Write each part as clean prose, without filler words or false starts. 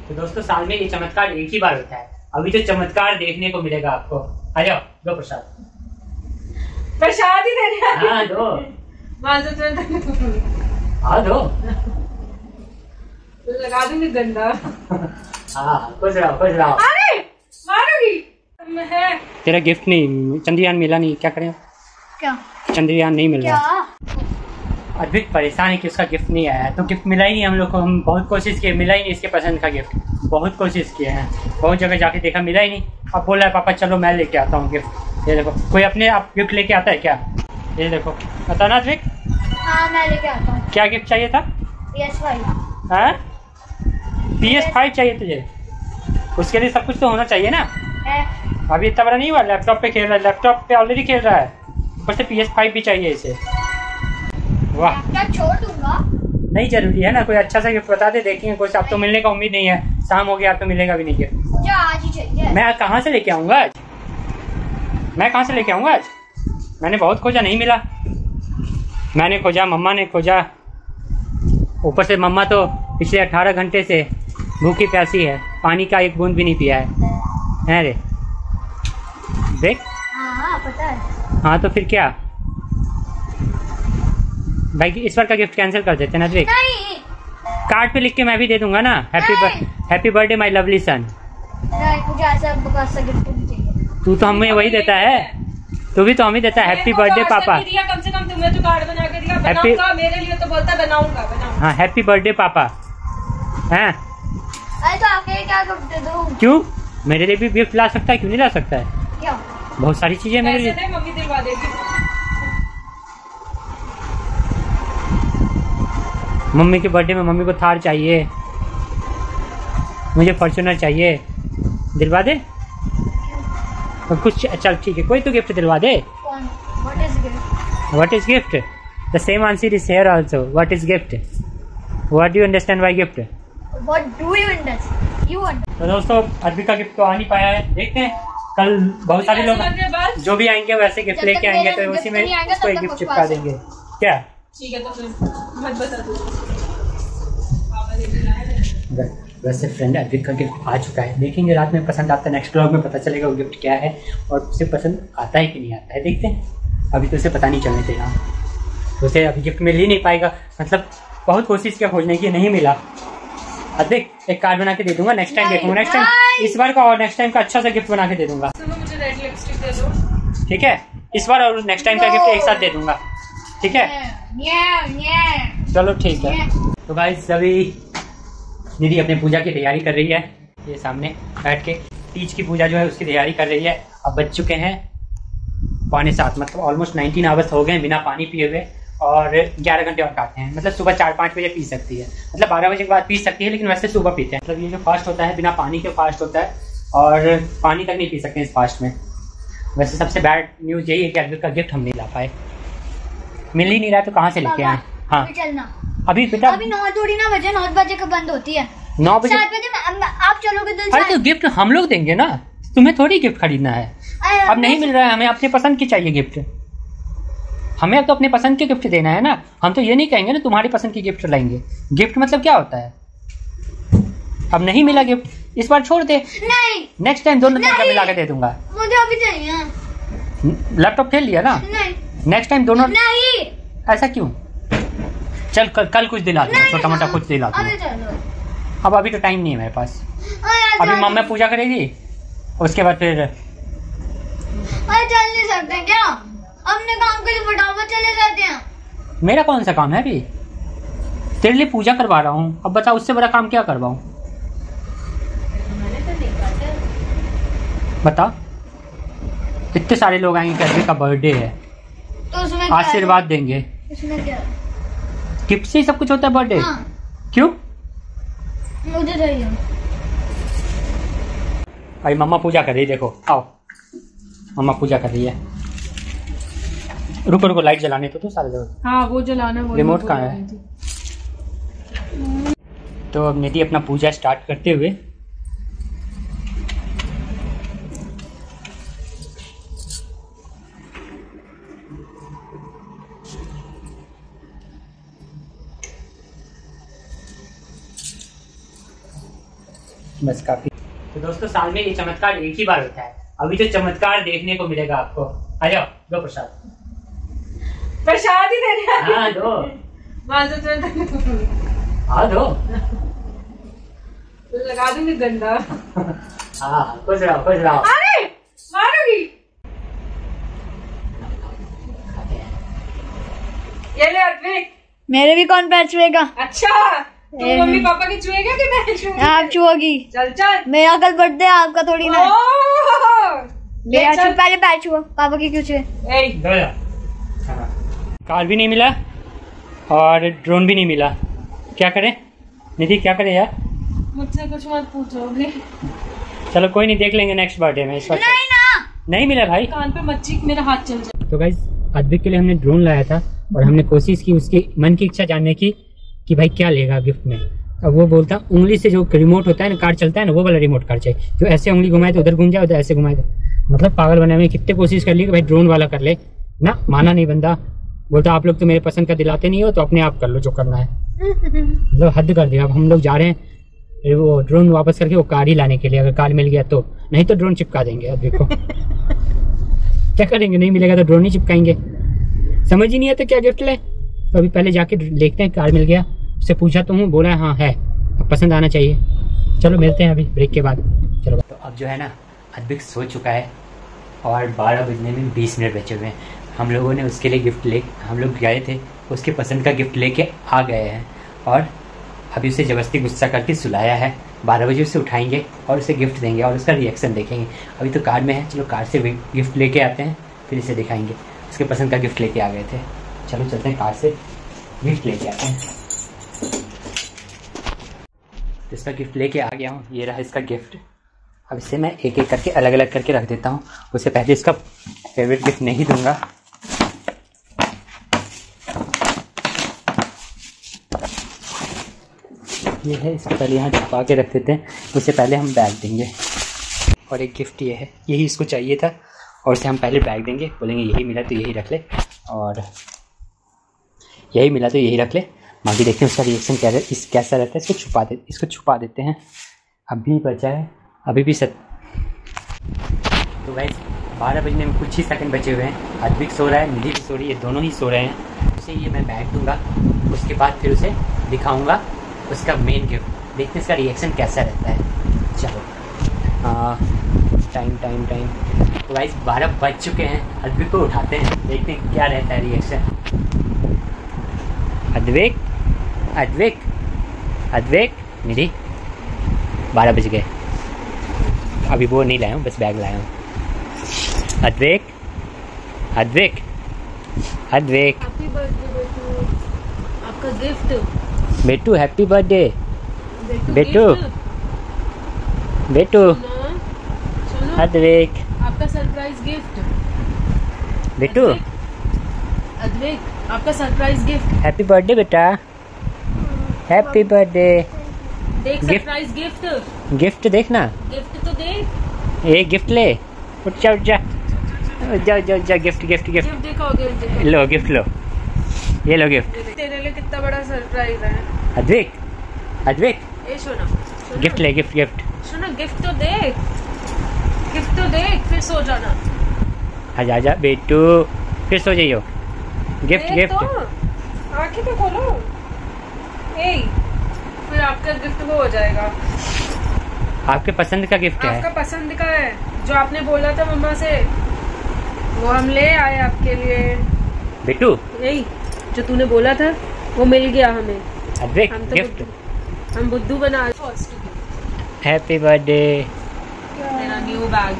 तो दोस्तों साल में ये चमत्कार एक ही बार होता है। अभी तो चमत्कार देखने को मिलेगा आपको। आ जाओ, दो प्रसाद। प्रसाद ही देना। हाँ दो। हाँ दो। लगा दूंगी गंदा। हाँ खुश रहो खुश रहो। अरे मारूंगी। तेरा गिफ्ट नहीं, चंद्रयान मिला नहीं, क्या करें? क्या? चंद्रयान नहीं मिल रहा। क्या? अद्विक परेशान है कि उसका गिफ्ट नहीं आया है, तो गिफ्ट मिला ही नहीं हम लोग को। हम बहुत कोशिश किए, मिला ही नहीं इसके पसंद का गिफ्ट। बहुत कोशिश किए हैं, बहुत जगह जाके देखा, मिला ही नहीं। अब बोला है पापा चलो मैं लेके आता हूँ गिफ्ट। ये देखो, कोई अपने आप गिफ्ट लेके आता है क्या? ये देखो, बता ना अद्विक। हाँ मैं लेके आता हूँ। क्या गिफ्ट चाहिए था? PS5। हाँ PS5 चाहिए तुझे? उसके लिए सब कुछ तो होना चाहिए ना। है। अभी इतना बड़ा नहीं हुआ, लैपटॉप पे खेल रहा है, लैपटॉप पे ऑलरेडी खेल रहा है, ऊपर से PS5 भी चाहिए इसे। वाह, क्या छोड़ दूंगा? नहीं जरूरी है ना, कोई अच्छा सा गिफ्ट बता दे, देखेंगे। कुछ अब तो मिलने का उम्मीद नहीं है, शाम हो गया अब तो मिलेगा भी नहीं गिफ्ट। मुझे आज ही चाहिए। मैं कहाँ से लेके आऊँगा आज? मैं कहाँ से लेके आऊँगा आज? मैंने बहुत खोजा, नहीं मिला। मैंने खोजा, मम्मा ने खोजा, ऊपर से मम्मा तो पिछले 18 घंटे से भूखी प्यासी है, पानी का एक बूंद भी नहीं पिया है रे। देख। हाँ पता है। हाँ तो फिर क्या भाई, इस बार का गिफ्ट कैंसिल कर देते ना देख। नहीं। कार्ड पे लिख के मैं भी दे दूंगा ना, happy birthday my lovely son. नहीं मुझे ऐसा बकवास सा गिफ्ट नहीं चाहिए। तू तो हमें वही देता है, तू भी तो हमें देता है हैप्पी बर्थडे पापा। कम से कम तुम्हें तो कार्ड बना के दिया, Happy- बनाऊंगा, मेरे लिए तो बोलता बनाऊंगा। हाँ हैप्पी बर्थडे पापा। हैं अरे तो आके क्या गिफ्ट दे दूँ? क्यों? मेरे लिए भी गिफ्ट ला सकता है, क्यों नहीं ला सकता है? क्या? बहुत सारी चीजें मेरे लिए। पैसे दे, मम्मी दिलवा देगी। मम्मी के बर्थडे में मम्मी को थार चाहिए, मुझे फॉर्च्यूनर चाहिए, दिलवा दे। और कुछ चल ठीक है, कोई तो गिफ्ट दिलवा दे। कौन? What is gift? What is gift? The same answer is here also. What is gift? What do you understand by gift? What do you understand? You understand? तो दोस्तों अद्विक का गिफ्ट तो आ नहीं पाया है, देखते हैं कल बहुत सारे लोग जो भी आएंगे वैसे गिफ्ट लेके आएंगे, तो उसी में उसको एक गिफ्ट चिपका देंगे। क्या ठीक है, तो फिर मत बता दो। वैसे फ्रेंड अद्विक का गिफ्ट आ चुका है, देखेंगे रात में पसंद आता है, नेक्स्ट ब्लॉग में पता चलेगा वो गिफ्ट क्या है और उसे पसंद आता है कि नहीं आता है, देखते हैं। अभी तो उसे पता नहीं चलने देगा, तो उसे अभी गिफ्ट मिल ही नहीं पाएगा। मतलब बहुत कोशिश किया खोजने की, नहीं मिला। अद्विक एक कार्ड बना के दे दूंगा, नेक्स्ट टाइम देखूंगा, नेक्स्ट टाइम इस बार का और नेक्स्ट टाइम का अच्छा सा गिफ्ट बना के दे दूंगा। मुझे रेड लिपस्टिक दे दो। ठीक है, इस बार और नेक्स्ट टाइम का गिफ्ट एक साथ दे दूंगा, ठीक है? चलो ठीक है। तो गाइस अभी दीदी अपने पूजा की तैयारी कर रही है, ये सामने बैठ के तीज की पूजा जो है उसकी तैयारी कर रही है। अब बज चुके हैं 6:45, मतलब ऑलमोस्ट 19 आवर्स हो गए बिना पानी पिए हुए, और 11 घंटे और काटते हैं। मतलब सुबह 4-5 बजे पी सकती है, मतलब 12 बजे के बाद पी सकती है, लेकिन वैसे सुबह पीते हैं। मतलब ये जो फास्ट होता है बिना पानी के फास्ट होता है, और पानी तक नहीं पी सकते इस फास्ट में। वैसे सबसे बैड न्यूज़ यही है कि अद्विक का गिफ्ट हम नहीं ला पाए, मिल ही नहीं रहा, तो कहाँ से लेके आए? हाँ चलना अभी बेटा, अभी 9 थोड़ी ना बजे, 9 बजे का बंद होती है। 9 बजे 7 बजे आप चलोगे तो अरे तो गिफ्ट हम लोग देंगे ना, तुम्हें थोड़ी गिफ्ट खरीदना है। अब नहीं मिल रहा है, हमें अपने पसंद की चाहिए गिफ्ट, हमें तो अपने पसंद के गिफ्ट देना है ना। हम तो ये नहीं कहेंगे ना तुम्हारी पसंद की गिफ्ट लाएंगे। गिफ्ट मतलब क्या होता है? अब नहीं मिला गिफ्ट, इस बार छोड़ दे, नहीं नेक्स्ट टाइम दोनों का मिला के दे दूंगा। मुझे अभी चाहिए। लैपटॉप खेल लिया ना, नहीं नेक्स्ट टाइम दोनों। नहीं ऐसा क्यों? चल कल कुछ दिला दूंगा, छोटा मोटा कुछ दिला अभी दूंगा। चलो। अब अभी तो टाइम नहीं है मेरे पास, अरे अभी मम्मी पूजा करेगी, उसके बाद फिर अरे चल नहीं सकते क्या? अपने काम के लिए फटाफट चले जाते हैं। मेरा कौन सा काम है अभी? तेरे लिए पूजा करवा रहा हूँ, अब बता उससे बड़ा काम क्या करवाऊँ? बता, इतने सारे लोग आएंगे, कैसे का बर्थडे है, तो उसमें क्या आशीर्वाद देंगे, है? इसमें क्या है? गिफ्ट से ही सब कुछ होता है बर्थडे। हाँ। क्यों? मुझे चाहिए। भाई मम्मा पूजा कर रही है, देखो आओ, मम्मा पूजा कर रही है। रुको रुको, लाइट जलाने तो सारे लोग। हाँ वो जलाना, वो रिमोट कहाँ है? तो अब निधि अपना पूजा स्टार्ट करते हुए बस काफी। तो दोस्तों साल में ये चमत्कार एक ही बार होता है, अभी तो चमत्कार देखने को मिलेगा आपको। आ जाओ, दो प्रसाद। प्रसाद ही देने आ हाँ दो। हाँ दो। लगा दूंगी गंदा। हाँ खुश रहो खुश रहो। अरे मारोगी। ये ले अद्विक। मेरे भी कौन पैर छुएगा? अच्छा तो मम्मी पापा की छुएगा कि मैं छुएगी? आप छुओगी। चल चल। मेरा कल बर्थडे, आपका थोड़ी ना। मेरा चल। पहले पैर छुओ, पापा की क्यों छुए? कार भी नहीं मिला और ड्रोन भी नहीं मिला, क्या करें निधि, क्या करें यार? मुझसे कुछ मत पूछोगे। चलो कोई नहीं, देख लेंगे नेक्स्ट बर्थडे में। इस वक्त नहीं ना, नहीं मिला भाई। कान पे मच्छी मेरा हाथ चल जाए। तो गाइस अद्विक के लिए हमने ड्रोन लाया था और हमने कोशिश की उसके मन की इच्छा जानने की कि भाई क्या लेगा गिफ्ट में। अब वो बोलता उंगली से जो रिमोट होता है ना, कार चलता है ना, वो वाला रिमोट कार चाहिए, जो ऐसे उंगली घुमाए तो उधर घूम जाए, उधर ऐसे घुमाए तो, मतलब पागल बनाने में कितने कोशिश कर ली कि भाई ड्रोन वाला कर ले ना, माना नहीं बंदा। बोलता आप लोग तो मेरे पसंद का दिलाते नहीं हो, तो अपने आप कर लो जो करना है। मतलब हद कर दिया। अब हम लोग जा रहे हैं वो ड्रोन वापस करके वो कार ही लाने के लिए, अगर कार मिल गया तो, नहीं तो ड्रोन चिपका देंगे। अब देखो क्या करेंगे, नहीं मिलेगा तो ड्रोन ही चिपकाएंगे। समझ ही नहीं आता क्या गिफ्ट ले। तो अभी पहले जाके देखते हैं, कार मिल गया, उससे पूछा तो हूँ, बोला हाँ है, अब पसंद आना चाहिए। चलो मिलते हैं अभी ब्रेक के बाद। चलो तो अब जो है ना अद्विक सो चुका है और 12 बजने में 20 मिनट बचे हुए हैं। हम लोगों ने उसके लिए गिफ्ट हम लोग गए थे, उसके पसंद का गिफ्ट लेके आ गए हैं और अभी उसे ज़बरदस्ती गुस्सा करके सुलाया है। 12 बजे उसे उठाएंगे और उसे गिफ्ट देंगे और उसका रिएक्शन देखेंगे। अभी तो कार में है, चलो कार से गिफ्ट लेके आते हैं, फिर इसे दिखाएंगे। उसके पसंद का गिफ्ट लेके आ गए थे, चलो चलते हैं कार से गिफ्ट लेके आते हैं। इसका गिफ्ट लेके आ गया हूँ, ये रहा इसका गिफ्ट। अब इसे मैं एक एक करके अलग अलग करके रख देता हूँ। उससे पहले इसका फेवरेट गिफ्ट नहीं दूंगा। ये है, इसको पहले यहाँ छुपा के रख देते हैं, उससे पहले हम बैग देंगे। और एक गिफ्ट ये है, यही इसको चाहिए था और इसे हम पहले बैग देंगे, बोलेंगे यही मिला तो यही रख ले, और यही मिला तो यही रख ले। बाकी देखते हैं उसका रिएक्शन कैसा रहता है। इसको छुपा देते हैं। अभी बचा है, अभी भी तो गाइस 12 बजने में कुछ ही सेकंड बचे हुए हैं। अद्विक सो रहा है, निधि भी सो रही है, दोनों ही सो रहे हैं। उसे ये मैं बैग दूंगा, उसके बाद फिर उसे दिखाऊंगा उसका मेन गिफ्ट, देखते हैं इसका रिएक्शन कैसा रहता है। चलो टाइम तो गाइस 12 बज चुके हैं। अद्विक को उठाते हैं, देखते हैं क्या रहता है रिएक्शन। अद्विक निधि 12 बज गए, अभी वो नहीं लाया हूँ, बस बैग लाया हूँ। अद्विक हैप्पी बर्थडे बेटू, आपका गिफ्ट। बेटू हैप्पी बर्थडे। बेटू अद्विक आपका सरप्राइज गिफ्ट। बेटू अद्विक आपका सरप्राइज गिफ्ट। हैप्पी बर्थडे बेटा, हैप्पी बर्थडे। देख सरप्राइज गिफ्ट। गिफ्ट देखना, गिफ्ट तो देख। ये गिफ्ट ले, उठ जा गिफ्ट देखो, लो गिफ्ट लो, ये लो गिफ्ट। तेरे लिए कितना बड़ा सरप्राइज है अद्विक ए सोना, गिफ्ट ले, गिफ्ट सोना, गिफ्ट तो देख फिर सो जाना। आजा बेटू, फिर सो जाइयो। गिफ्ट आंखें तो खोलो। फिर आपका गिफ्ट वो हो जाएगा, आपके पसंद का गिफ्ट है। आपका पसंद का है, जो आपने बोला था मम्मा से, वो हम ले आए आपके लिए। बेटू यही जो तूने बोला था वो मिल गया हमें। अद्विक हम तो गिफ्ट, हम बुद्धू बना। Happy birthday. तेरा न्यू बैग।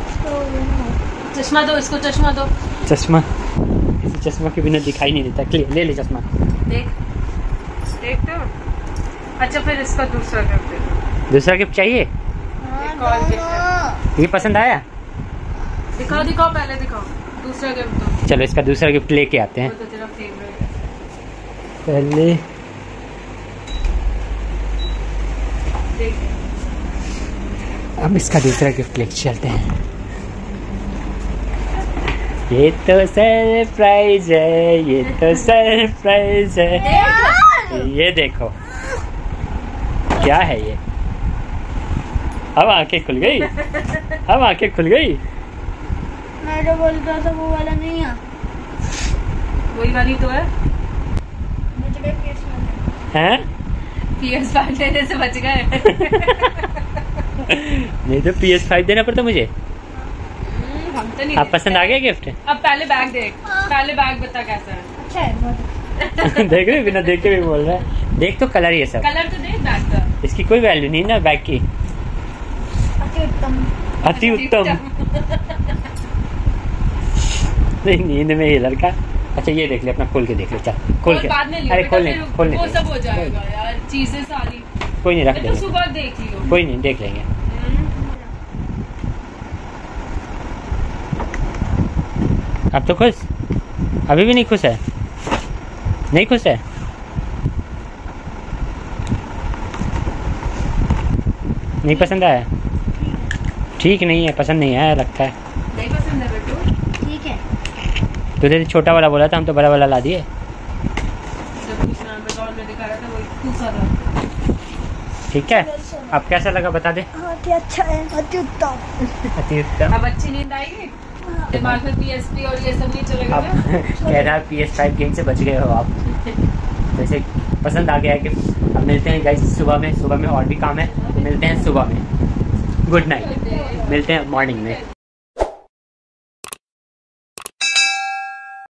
चश्मा दो इसको, चश्मा दो। चश्मा, किसी चश्मा के बिना दिखाई नहीं देता। ले ले चश्मा। देख तो अच्छा, फिर इसका दूसरा गिफ्ट दे दो। दूसरा गिफ्ट चाहिए? एक और गिफ्ट है। ये पसंद आया? दिखाओ पहले दिखाओ दूसरा गिफ्ट दो। चलो इसका दूसरा गिफ्ट लेके आते हैं। वो तो तेरा फेवरेट है। पहले देख, अब इसका दूसरा गिफ्ट लेके चलते हैं। ये तो सरप्राइज है, ये तो सरप्राइज है। ये देखो क्या है ये। अब आंखें खुल गई, अब आंखें खुल गई। मैं जो बोल रहा था वो वाला नहीं है, वही वाली तो है। मुझे हैं? PS5 लेने से बच गए। नहीं तो PS5 देना पड़ता मुझे। हम तो नहीं। आप पसंद आ गया गिफ्ट? अब पहले बैग देख, पहले बैग बता कैसा है। अच्छा है बहुत। देख रहे बिना देख के भी बोल रहा है। देख तो कलर ये सब, कलर तो देख बैग का। इसकी कोई वैल्यू नहीं ना बैग की। अति उत्तम। अति उत्तम। नहीं नींद में ये लड़का। अच्छा ये देख ले, अपना खोल के देख ले, चल खोल के। बाद में लियो अरे बेटा, खोलने फिर खोलने वो सब हो जाएगा यार, चीजें सारी। कोई नहीं, रख तो लेंगे, सुबह देख लियो। कोई नहीं, देख लेंगे। अब तो खुश? अभी भी नहीं खुश है? नहीं खुश है? नहीं पसंद आया? ठीक नहीं है, पसंद नहीं आया लगता है। नहीं पसंद है बेटू? ठीक है। तुझे छोटा वाला बोला था, हम तो बड़ा वाला ला दिए। जब कुछ नाम बतौर में दिखा रहा था वही दूसरा था। ठीक है, अब कैसा लगा बता दे। अति अच्छा है, अति उत्तम। अति उत्तम। अब अच्छी नींद आएगी? दिमाग में PSP और ये सब नहीं चलेगा? अब कह रहा है PS5 गेम से बच गए हो आप। वैसे पसंद आ गया है कि अब मिलते हैं गाइस सुबह में और भी काम है, तो मिलते हैं सुबह में। गुड नाइट, मिलते हैं मॉर्निंग में।